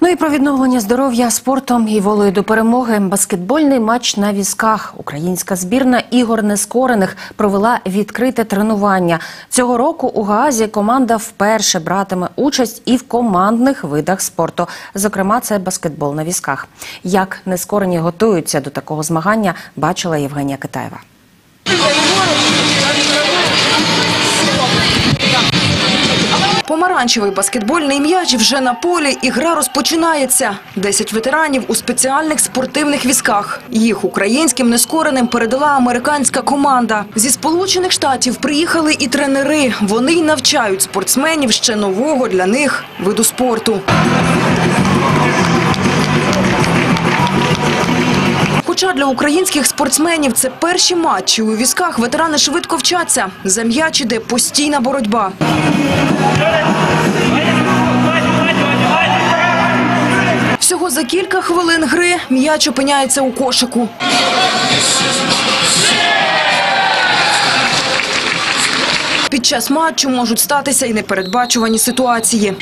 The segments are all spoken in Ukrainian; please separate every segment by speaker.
Speaker 1: Ну і про відновлення здоров'я спортом і волею до перемоги. Баскетбольний матч на візках. Українська збірна ігор нескорених провела відкрите тренування. Цього року у Гаазі команда вперше братиме участь і в командних видах спорту. Зокрема, це баскетбол на візках. Як нескорені готуються до такого змагання, бачила Євгенія Китаєва.
Speaker 2: Помаранчевий баскетбольний м'яч вже на полі, і гра розпочинається. 10 ветеранів у спеціальних спортивних візках. Їх українським нескореним передала американська команда. Зі Сполучених Штатів приїхали і тренери. Вони й навчають спортсменів ще нового для них виду спорту. Хоча для українських спортсменів це перші матчі у візках, ветерани швидко вчаться. За м'яч іде постійна боротьба. Всього за кілька хвилин гри м'яч опиняється у кошику. Під час матчу можуть статися і непередбачувані ситуації.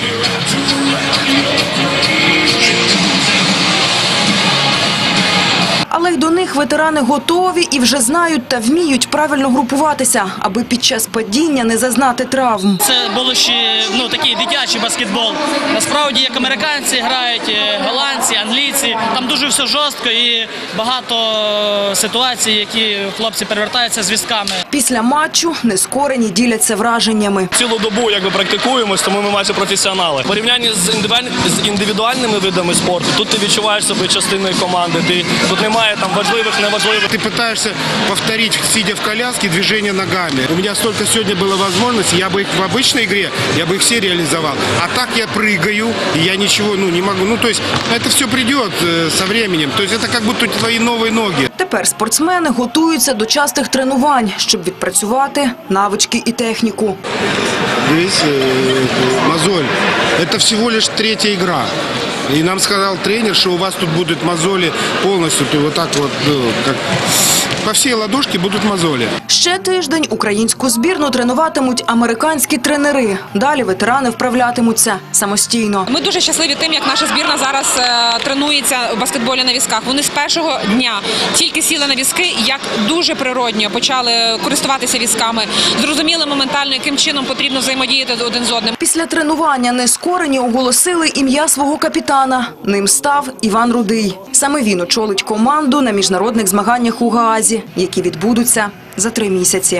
Speaker 2: Але й до них ветерани готові і вже знають та вміють правильно групуватися, аби під час падіння не зазнати травм.
Speaker 3: Це було ще такий дитячий баскетбол. Насправді, як американці грають, голландці, англійці, там дуже все жорстко і багато ситуацій, які хлопці перевертаються з візками.
Speaker 2: Після матчу нескорені діляться враженнями.
Speaker 4: Цілу добу практикуємось, тому ми майже професіонали. В порівнянні з індивідуальними видами спорту, тут ти відчуваєш себе частиною команди, тут немає там важливих, неважливих.
Speaker 5: Ты пытаешься повторить, сидя в коляске, движение ногами. У меня столько сегодня было возможностей, я бы их в обычной игре, я бы их все реализовал. А так я прыгаю, и я ничего не могу. То есть это все придет со временем. То есть это как будто твои новые ноги.
Speaker 2: Тепер спортсмени готуються до частих тренувань, щоб відпрацювати навички і техніку.
Speaker 5: Здесь мозоль. Это всего лишь третья игра. И нам сказал тренер, что у вас тут будут мозоли полностью, ты вот так вот, как по всей ладошке будут мозоли.
Speaker 2: Ще тиждень українську збірну тренуватимуть американські тренери. Далі ветерани вправлятимуться самостійно.
Speaker 6: Ми дуже щасливі тим, як наша збірна зараз тренується в баскетболі на візках. Вони з першого дня тільки сіли на візки і як дуже природньо почали користуватися візками. Зрозуміли моментально, яким чином потрібно взаємодіяти один з одним.
Speaker 2: Після тренування нескорені оголосили ім'я свого капітана. Ним став Іван Рудий. Саме він очолить команду на міжнародних змаганнях у Гаазі, які відбудуться за 3 місяці.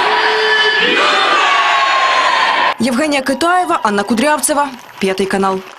Speaker 2: Євгенія Китаєва, Анна Кудрявцева, 5 канал.